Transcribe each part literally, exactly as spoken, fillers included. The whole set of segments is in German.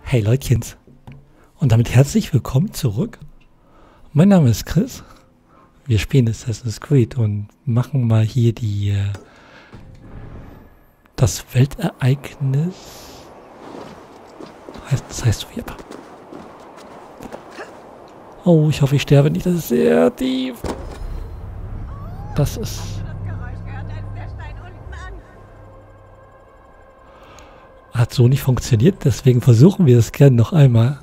Hey Leutchens und damit herzlich willkommen zurück. Mein Name ist Chris. Wir spielen Assassin's Creed und machen mal hier die äh, das Weltereignis. Heißt, das heißt so, ja. Oh, ich hoffe, ich sterbe nicht. Das ist sehr tief. Das ist... Hat so nicht funktioniert, deswegen versuchen wir es gerne noch einmal.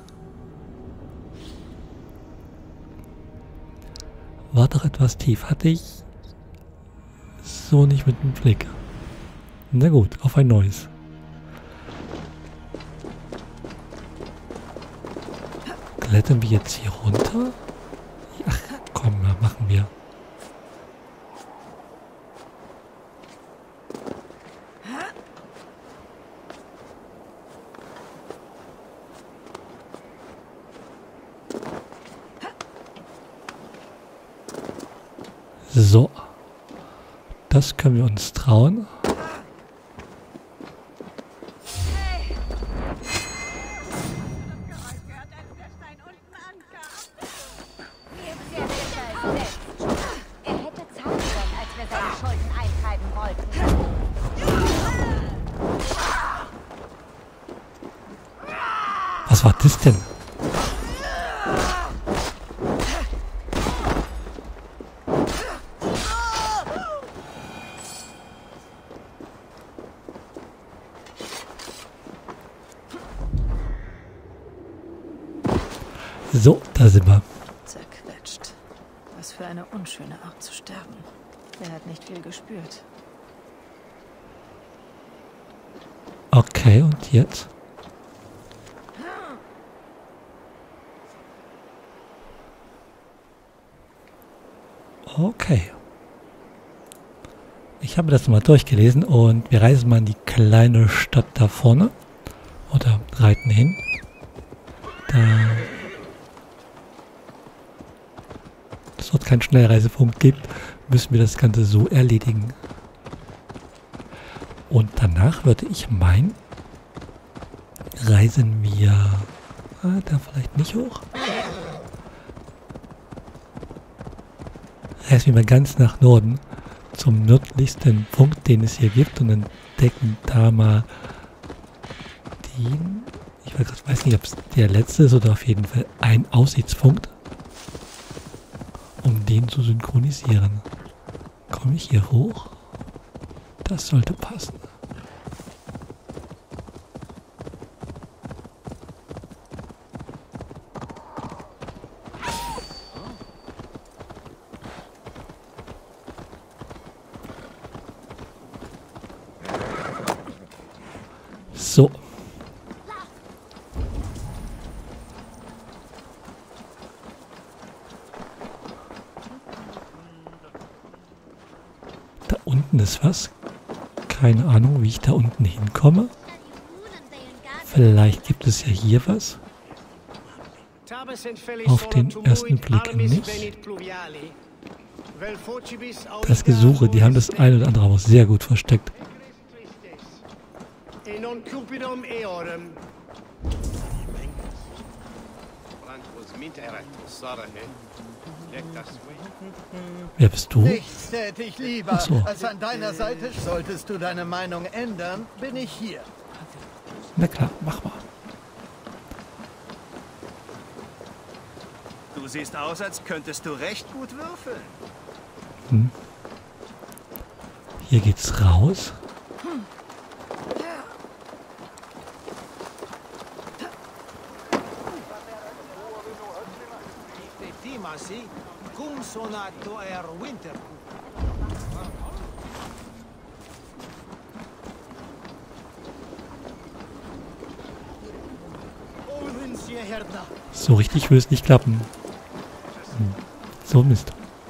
War doch etwas tief. Hatte ich so nicht mit dem Blick. Na gut, auf ein neues. Klettern wir jetzt hier runter? Ach komm, machen wir. So, das können wir uns trauen. Er hätte Zeit können, als wir seine Schulden eintreiben wollten. Was war das denn? So, da sind wir. Zerquetscht. Was für eine unschöne Art zu sterben. Er hat nicht viel gespürt. Okay, und jetzt? Okay. Ich habe das mal durchgelesen und wir reisen mal in die kleine Stadt da vorne. Oder reiten hin. Da... es dort keinen Schnellreisepunkt gibt, müssen wir das Ganze so erledigen. Und danach würde ich meinen, reisen wir ah, da vielleicht nicht hoch. Reisen wir mal ganz nach Norden zum nördlichsten Punkt, den es hier gibt und entdecken da mal den, ich weiß nicht, ob es der letzte ist oder auf jeden Fall ein Aussichtspunkt, um den zu synchronisieren. Komme ich hier hoch? Das sollte passen. So. Da unten ist was. Keine Ahnung, wie ich da unten hinkomme. Vielleicht gibt es ja hier was. Auf den ersten Blick nicht. Das Gesuche, die haben das ein oder andere auch sehr gut versteckt. Wer bist du? Nichts täte ich lieber, Ach so. als an deiner Seite. Solltest du deine Meinung ändern, bin ich hier. Na klar, mach mal. Du siehst aus, als könntest du recht gut würfeln. Hm. Hier geht's raus. So richtig will es nicht klappen. Hm. So Mist.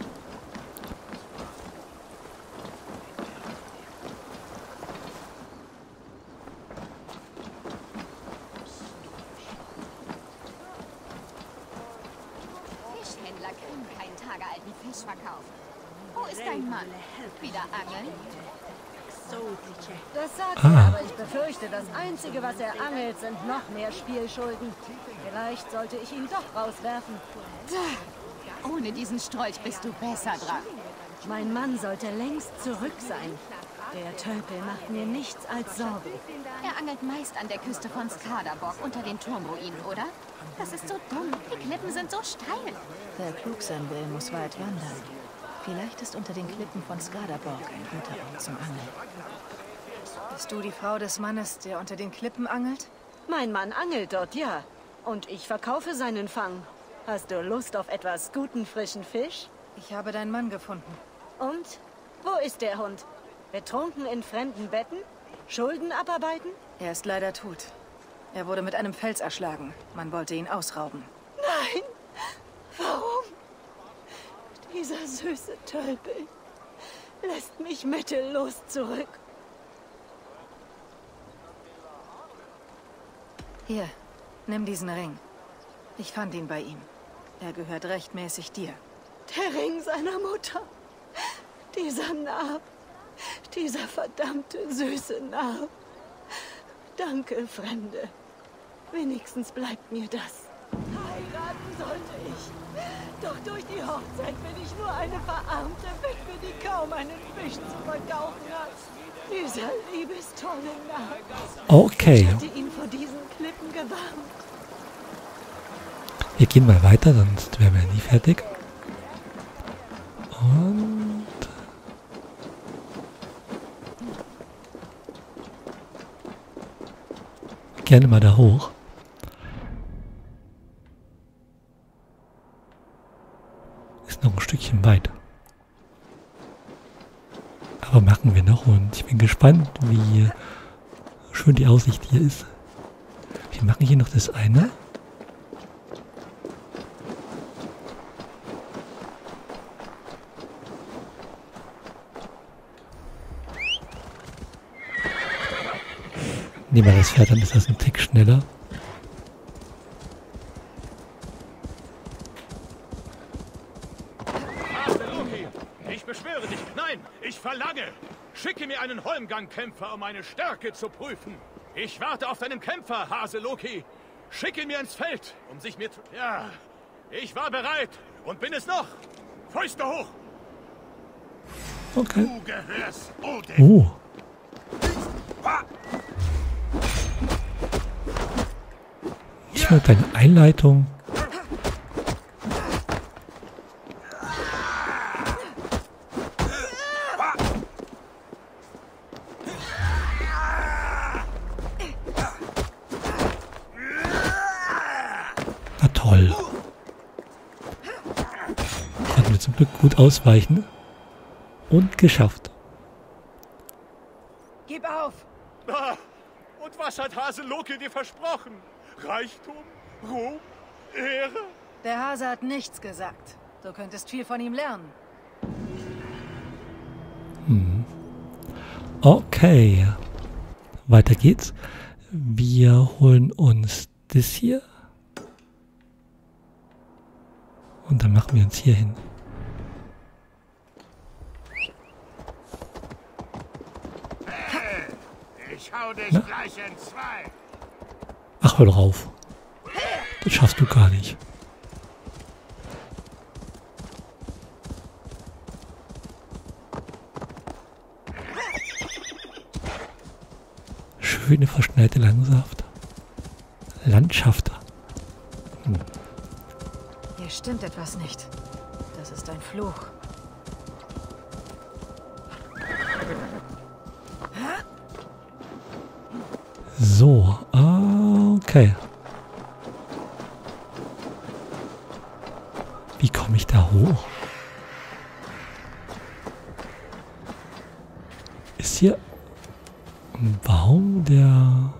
Fischhändler können keinen tagealten Fisch verkaufen. Wo ist dein Mann? Wieder angeln? Das sagt Ah. er, aber ich befürchte, das Einzige, was er angelt, sind noch mehr Spielschulden. Vielleicht sollte ich ihn doch rauswerfen. Ohne diesen Strolch bist du besser dran. Mein Mann sollte längst zurück sein. Der Tölpel macht mir nichts als Sorgen. Er angelt meist an der Küste von Skadaborg unter den Turmruinen, oder? Das ist so dumm. Die Klippen sind so steil. Wer klug sein will, muss weit wandern. Vielleicht ist unter den Klippen von Skadaborg ein guter Ort zum Angeln. Bist du die Frau des Mannes, der unter den Klippen angelt? Mein Mann angelt dort, ja. Und ich verkaufe seinen Fang. Hast du Lust auf etwas guten, frischen Fisch? Ich habe deinen Mann gefunden. Und? Wo ist der Hund? Betrunken in fremden Betten? Schulden abarbeiten? Er ist leider tot. Er wurde mit einem Fels erschlagen. Man wollte ihn ausrauben. Nein! Warum? Dieser süße Tölpel lässt mich mittellos zurück. Hier, nimm diesen Ring. Ich fand ihn bei ihm. Er gehört rechtmäßig dir. Der Ring seiner Mutter. Dieser Narb. Dieser verdammte süße Narb. Danke, Fremde. Wenigstens bleibt mir das. Heiraten sollte ich. Doch durch die Hochzeit bin ich nur eine verarmte Witwe, die kaum einen Fisch zu verkaufen hat. Dieser liebestolle Narb. Okay. Ich hatte ihn vor diesen Klippen gewarnt. Wir gehen mal weiter, sonst wären wir nie fertig. Und... gerne mal da hoch. Ist noch ein Stückchen weit. Aber machen wir noch und ich bin gespannt, wie schön die Aussicht hier ist. Wir machen hier noch das eine. Nehmen wir das Pferd, dann ist das ein Tick schneller. Loki, ich beschwöre dich, nein, ich verlange. Schicke mir einen Holmgang-Kämpfer, um meine Stärke zu prüfen. Ich warte auf deinen Kämpfer, Hase Loki. Schicke ihn mir ins Feld, um sich mir zu... Ja, ich war bereit und bin es noch. Fäuste hoch. Okay. Du gehörst Odin. Oh. Ich mal deine Einleitung. Na toll. Konnten wir zum Glück gut ausweichen. Und geschafft. Gib auf! Ah, und was hat Hase Loki dir versprochen? Reichtum? Ruhm? Ehre? Der Hase hat nichts gesagt. Du könntest viel von ihm lernen. Hm. Okay. Weiter geht's. Wir holen uns das hier. Und dann machen wir uns hier hin. Ich hau dich Na? gleich in zwei. Ach, hör doch auf. Das schaffst du gar nicht. Schöne verschneite Landschaft. Landschaft. Hm. Hier stimmt etwas nicht. Das ist ein Fluch. So, ah, okay. Wie komme ich da hoch? Ist hier ein Baum, der...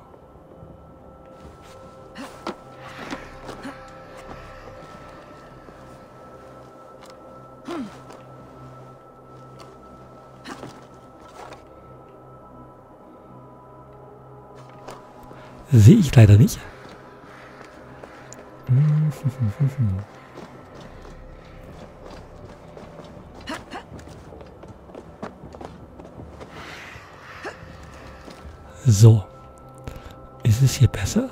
Sehe ich leider nicht. So. Ist es hier besser?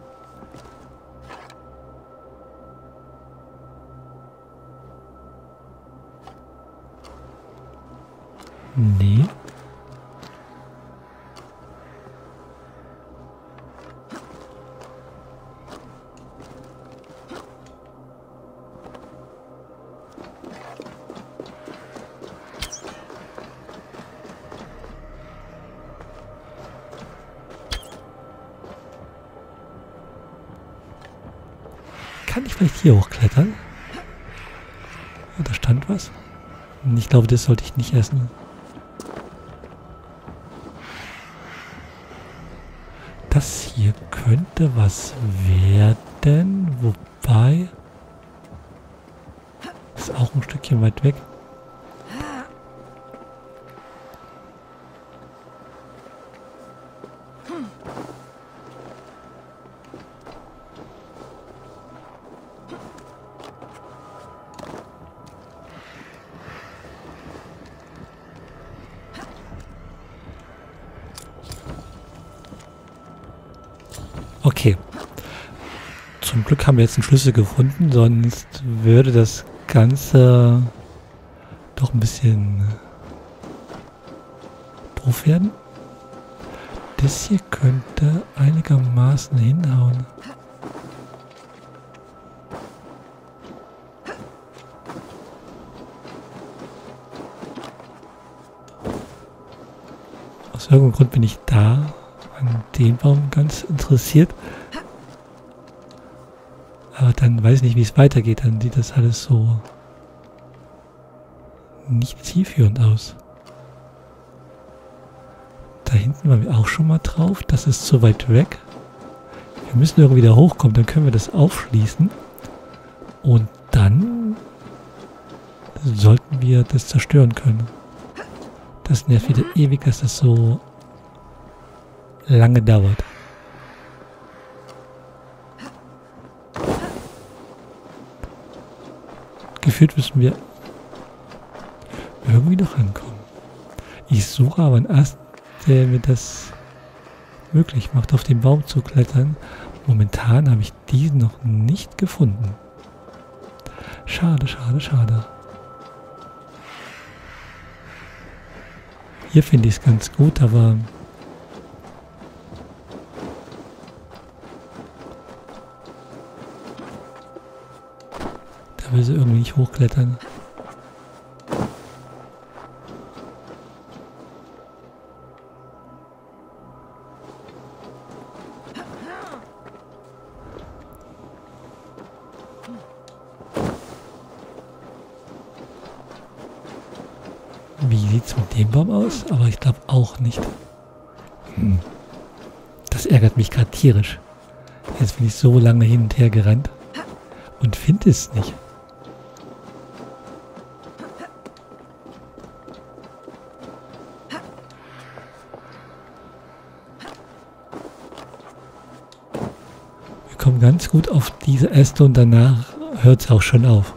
Nee. Kann ich vielleicht hier hochklettern? Oh, da stand was. Ich glaube, das sollte ich nicht essen. Das hier könnte was werden, wobei ist auch ein Stückchen weit weg. Okay. Zum Glück haben wir jetzt einen Schlüssel gefunden, sonst würde das Ganze doch ein bisschen doof werden. Das hier könnte einigermaßen hinhauen. Aus irgendeinem Grund bin ich da an den Baum ganz interessiert. Aber dann weiß ich nicht, wie es weitergeht. Dann sieht das alles so nicht zielführend aus. Da hinten waren wir auch schon mal drauf. Das ist zu weit weg. Wir müssen irgendwie da hochkommen. Dann können wir das aufschließen. Und dann sollten wir das zerstören können. Das nervt wieder ewig, dass das so lange dauert. Gefühlt müssen wir irgendwie noch rankommen. Ich suche aber einen Ast, der mir das möglich macht, auf den Baum zu klettern. Momentan habe ich diesen noch nicht gefunden. Schade, schade, schade. Hier finde ich es ganz gut, aber da will sie irgendwie nicht hochklettern. Wie sieht es mit dem Baum aus? Aber ich glaube auch nicht. Hm. Das ärgert mich gerade tierisch. Jetzt bin ich so lange hin und her gerannt und finde es nicht. Wir kommen ganz gut auf diese Äste und danach hört es auch schon auf.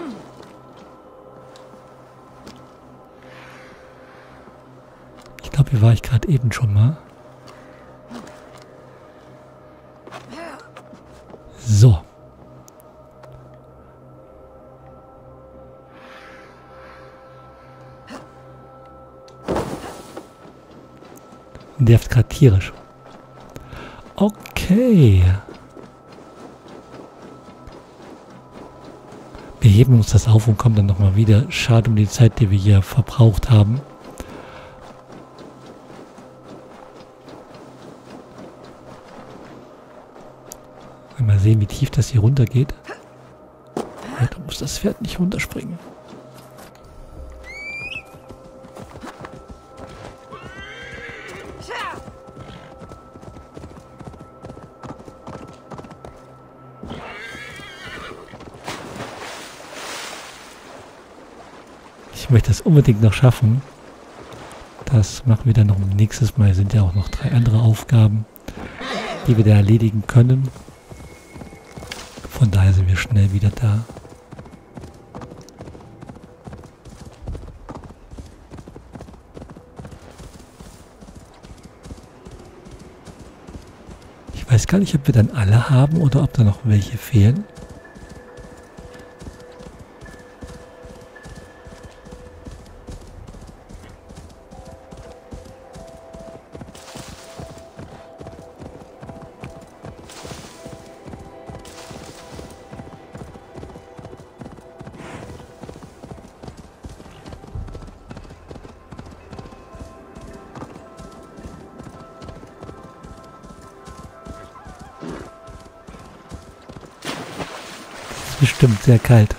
Ich glaube, hier war ich gerade eben schon mal. So. Nervt gerade tierisch. Okay. Wir heben uns das auf und kommen dann nochmal wieder. Schade um die Zeit, die wir hier verbraucht haben. Mal sehen, wie tief das hier runter geht. Ja, da muss das Pferd nicht runterspringen. Ich möchte das unbedingt noch schaffen. Das machen wir dann noch nächstes Mal. Es sind ja auch noch drei andere Aufgaben, die wir da erledigen können. Von daher sind wir schnell wieder da. weiß gar nicht, ob wir dann alle haben oder ob da noch welche fehlen. Bestimmt sehr kalt.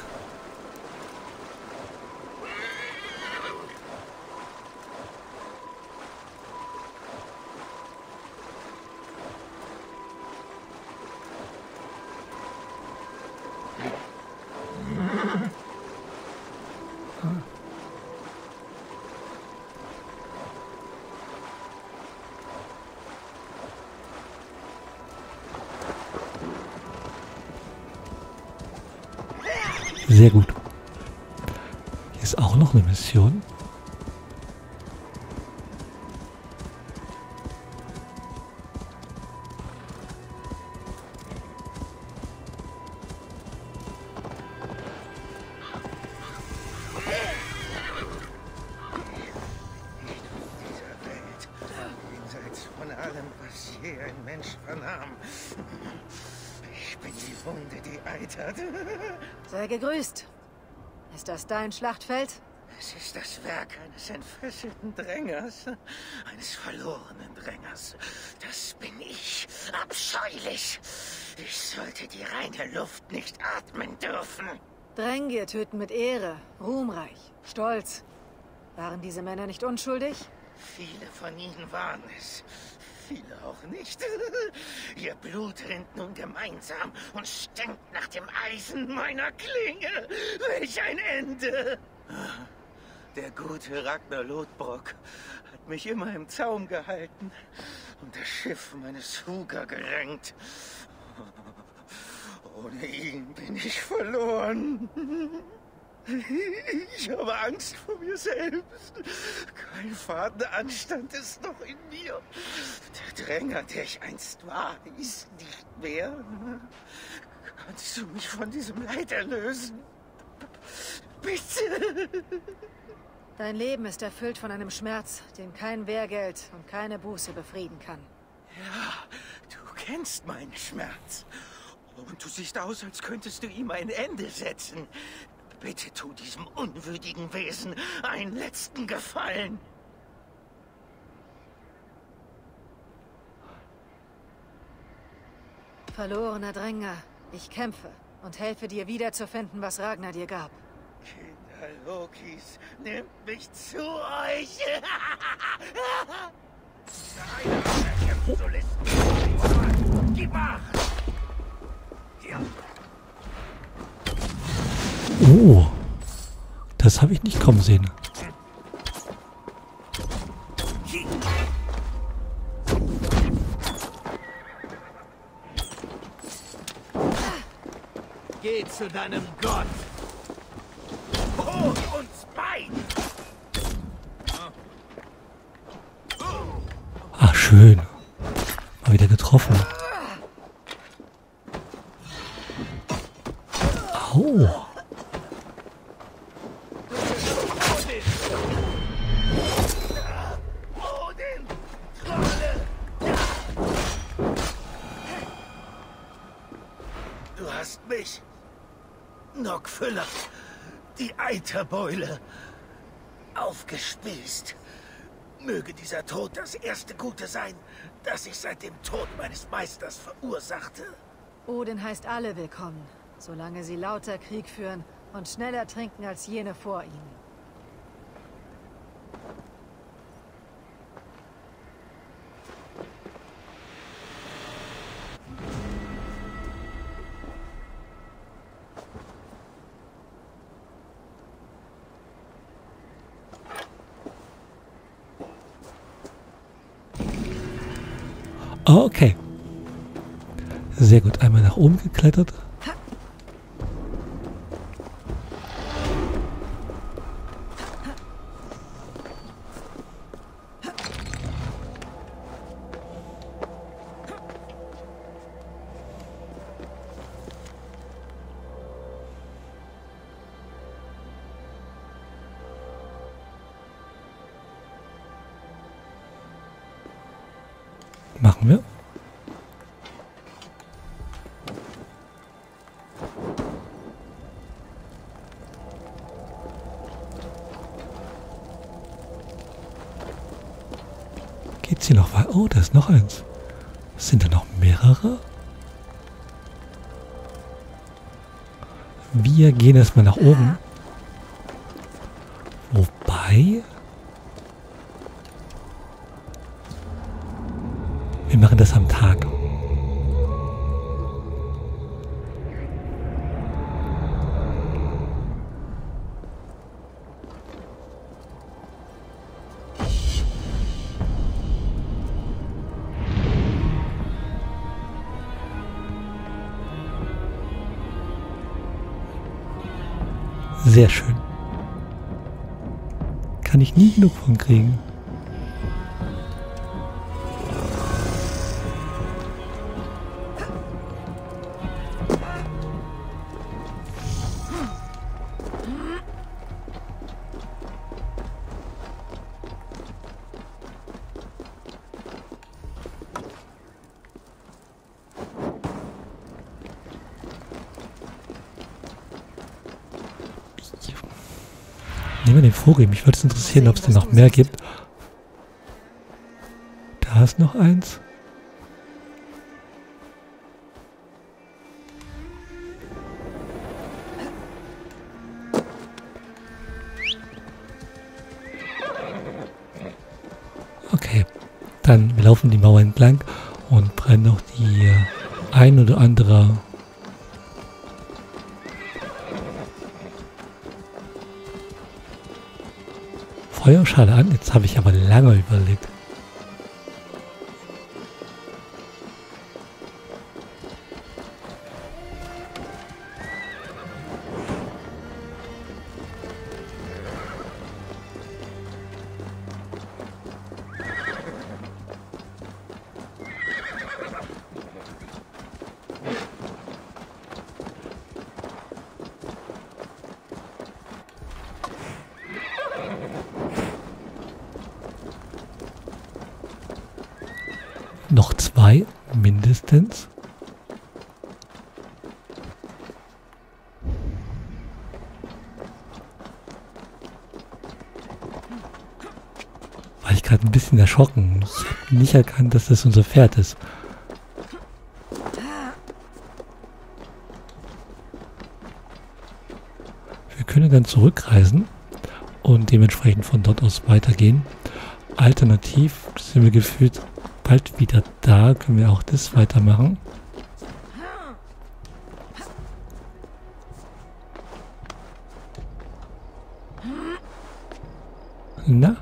Sehr gut. Hier ist auch noch eine Mission. Jenseits von allem, was je ein Mensch vernahm. Ich bin die Wunde, die eitert. Sei gegrüßt. Ist das dein Schlachtfeld? Es ist das Werk eines entfesselten Drängers. Eines verlorenen Drängers. Das bin ich. Abscheulich. Ich sollte die reine Luft nicht atmen dürfen. Drängier töten mit Ehre, ruhmreich, stolz. Waren diese Männer nicht unschuldig? Viele von ihnen waren es. Viele auch nicht. Ihr Blut rinnt nun gemeinsam und stinkt nach dem Eisen meiner Klinge. Welch ein Ende! Der gute Ragnar Lodbrok hat mich immer im Zaum gehalten und das Schiff meines Huger gerenkt. Ohne ihn bin ich verloren. Ich habe Angst vor mir selbst. Kein Fadenanstand ist noch in mir. Der Dränger, der ich einst war, ist nicht mehr. Kannst du mich von diesem Leid erlösen? Bitte! Dein Leben ist erfüllt von einem Schmerz, den kein Wehrgeld und keine Buße befrieden kann. Ja, du kennst meinen Schmerz. Und du siehst aus, als könntest du ihm ein Ende setzen. Bitte tu diesem unwürdigen Wesen einen letzten Gefallen. Verlorener Dränger, ich kämpfe und helfe dir wiederzufinden, was Ragnar dir gab. Kinder Lokis, nehmt mich zu euch. Einer kämpft so listen. Gib acht. Ja. Oh, das habe ich nicht kommen sehen. Geh zu deinem Gott. Hol uns bei. Ach, schön. Mal wieder getroffen. Au. Du hast mich, Nockfüller, die Eiterbeule, aufgespießt. Möge dieser Tod das erste Gute sein, das ich seit dem Tod meines Meisters verursachte. Odin heißt alle willkommen, solange sie lauter Krieg führen und schneller trinken als jene vor ihnen. Okay. Sehr gut. Einmal nach oben geklettert. Geht's hier noch weiter? Oh, da ist noch eins. Sind da noch mehrere? Wir gehen erstmal nach oben. Wobei... Wir machen das am Tag. Sehr schön. Kann ich nie genug von kriegen. Nehmen wir den Vogel. Mich würde es interessieren, ob es denn noch mehr gibt. Da ist noch eins. Okay. Dann wir laufen die Mauer entlang und brennen noch die ein oder andere Feuerschale an. Jetzt habe ich aber lange überlegt. Noch zwei, mindestens. War ich gerade ein bisschen erschrocken. Ich habe nicht erkannt, dass das unser Pferd ist. Wir können dann zurückreisen und dementsprechend von dort aus weitergehen. Alternativ sind wir gefühlt bald wieder da, können wir auch das weitermachen. Na?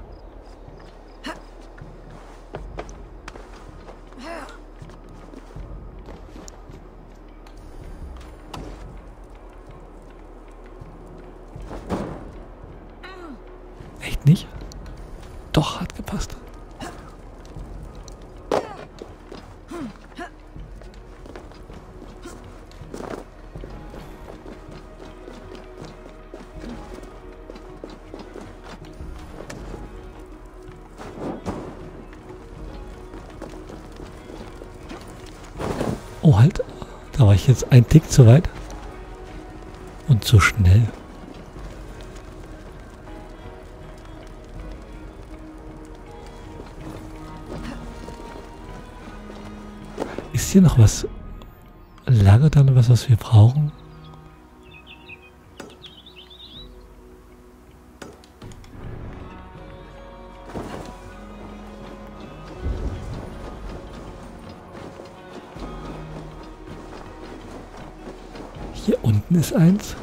Echt nicht? Doch, hat gepasst. Oh halt, da war ich jetzt ein Tick zu weit und zu schnell. Ist hier noch was? Lagert da noch was, was wir brauchen? Hier unten ist eins.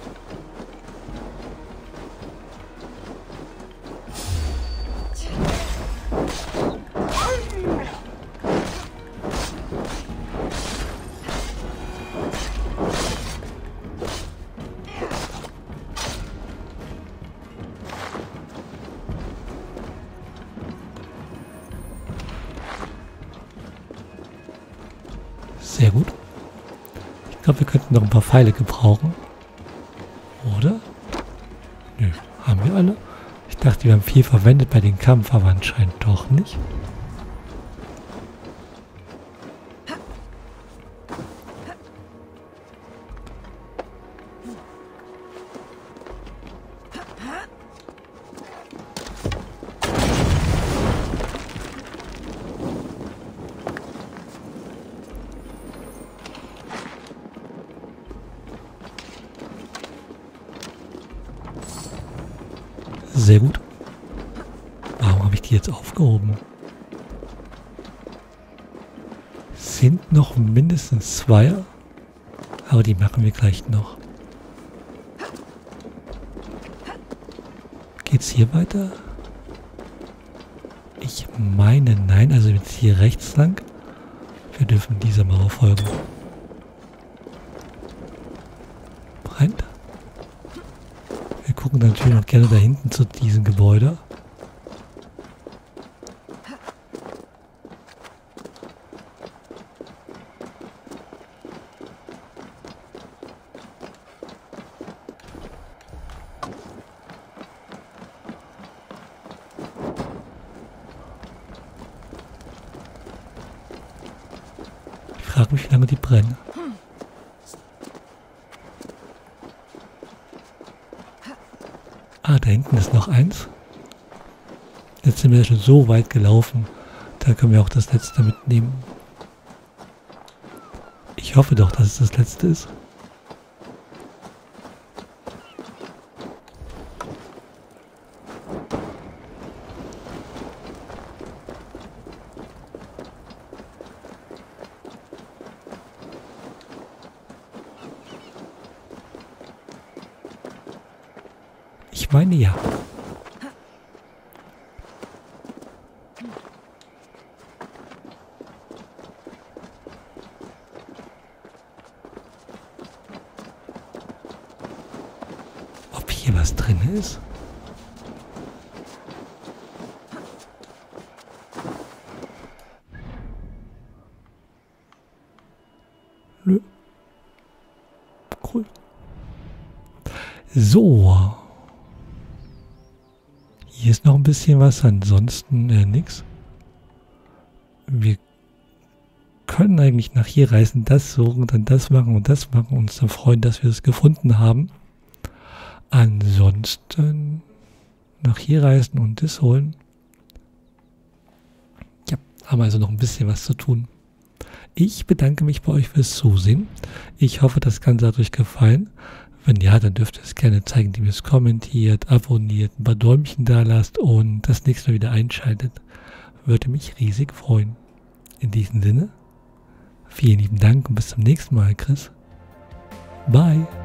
Sehr gut. Ich glaube, wir könnten noch ein paar Pfeile gebrauchen. Oder? Nö, haben wir alle. Ich dachte, wir haben viel verwendet bei dem Kampf, aber anscheinend doch nicht. Sehr gut. Warum habe ich die jetzt aufgehoben? Sind noch mindestens zwei, aber die machen wir gleich noch. Geht's hier weiter? Ich meine, nein, also jetzt hier rechts lang. Wir dürfen dieser Mauer folgen. Brennt. Wir gucken dann natürlich noch gerne da hinten zu diesem Gebäude. Ich frage mich, wie lange die brennen. Ah, da hinten ist noch eins. Jetzt sind wir schon so weit gelaufen. Da können wir auch das letzte mitnehmen. Ich hoffe doch, dass es das letzte ist. Ich meine ja. Ob hier was drin ist? Nö. Cool. So. Hier ist noch ein bisschen was, ansonsten äh, nix. Wir können eigentlich nach hier reisen, das suchen, dann das machen und das machen und uns dann freuen, dass wir es gefunden haben. Ansonsten nach hier reisen und das holen. Ja, haben also noch ein bisschen was zu tun. Ich bedanke mich bei euch fürs Zusehen. Ich hoffe, das Ganze hat euch gefallen. Wenn ja, dann dürft ihr es gerne zeigen, indem ihr es kommentiert, abonniert, ein paar Däumchen da lasst und das nächste Mal wieder einschaltet. Würde mich riesig freuen. In diesem Sinne, vielen lieben Dank und bis zum nächsten Mal, Chris. Bye.